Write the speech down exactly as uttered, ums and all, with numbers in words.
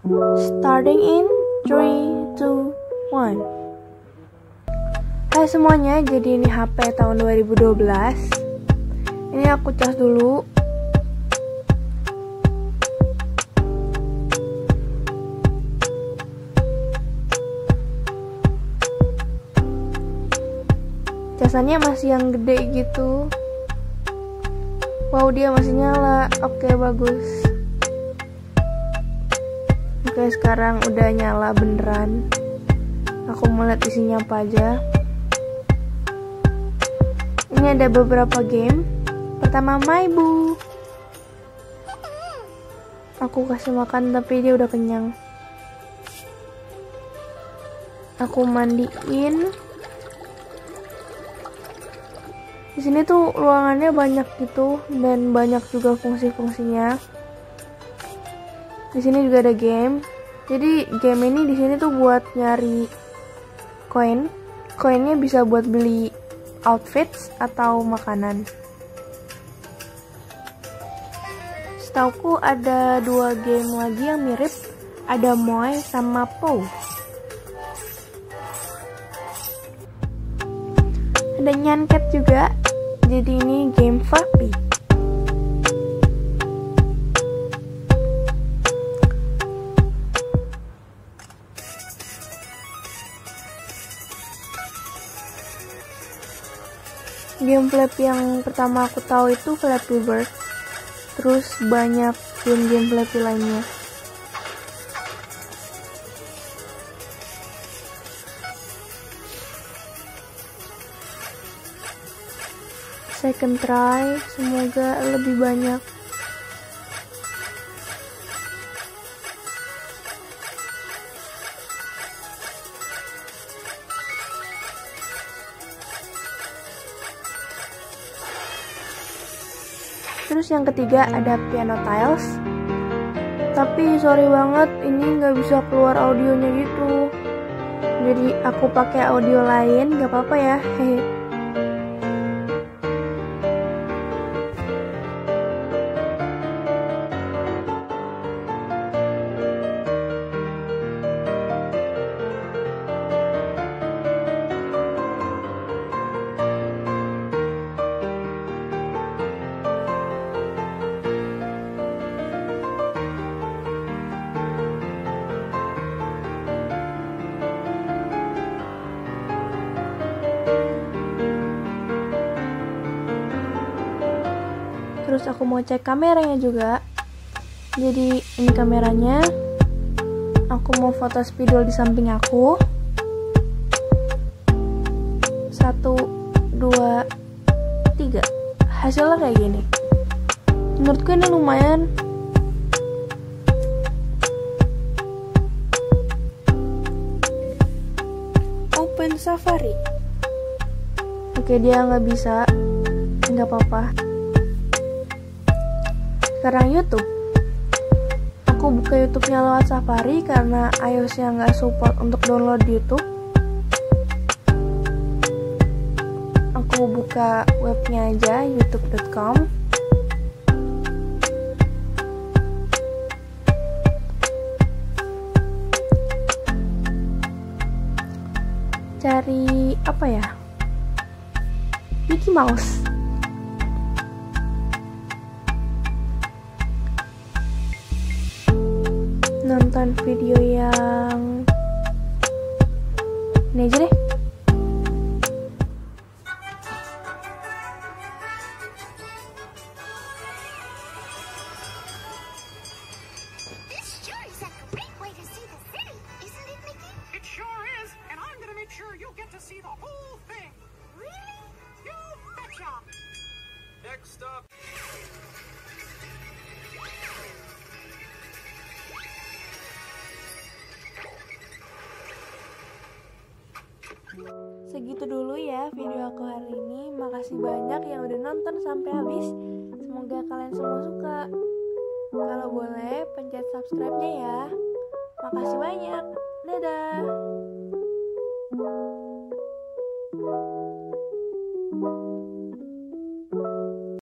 Starting in three, two, one. Hai semuanya, jadi ini H P tahun dua ribu dua belas. Ini aku cas dulu. Casannya masih yang gede gitu. Wow, dia masih nyala. Oke, bagus. Oke, sekarang udah nyala beneran. Aku mau lihat isinya apa aja. Ini ada beberapa game. Pertama, Maibu. Aku kasih makan tapi dia udah kenyang. Aku mandiin. Di sini tuh ruangannya banyak gitu dan banyak juga fungsi-fungsinya. Di sini juga ada game. Jadi game ini di sini tuh buat nyari koin. Koinnya bisa buat beli outfits atau makanan. Setauku ada dua game lagi yang mirip. Ada Moai sama Pou. Ada Nyanket juga. Jadi ini game Furby. Game Flap yang pertama aku tahu itu Flappy Bird. Terus banyak game-game Flappy lainnya. Second try, semoga lebih banyak. Terus yang ketiga ada Piano Tiles. Tapi sorry banget, ini nggak bisa keluar audionya gitu. Jadi aku pakai audio lain, nggak apa-apa ya. Hehe. Terus aku mau cek kameranya juga. Jadi ini kameranya. Aku mau foto spidol di samping aku. Satu, dua, tiga. Hasilnya kayak gini. Menurutku ini lumayan. Open Safari. Oke, dia nggak bisa. Nggak apa-apa. Sekarang YouTube. Aku buka YouTube-nya lewat Safari karena iOS-nya nggak support untuk download YouTube. Aku buka webnya aja, youtube dot com. Cari apa ya? Mickey Mouse. Nonton video yang ini aja deh. This sure is a great way to see the city, isn't it, Mickey? It sure is, and I'm gonna make sure you get to see the whole thing. Really? You betcha. Next stop. Segitu dulu ya video aku hari ini. Makasih banyak yang udah nonton sampai habis. Semoga kalian semua suka. Kalau boleh pencet subscribe-nya ya. Makasih banyak. Dadah.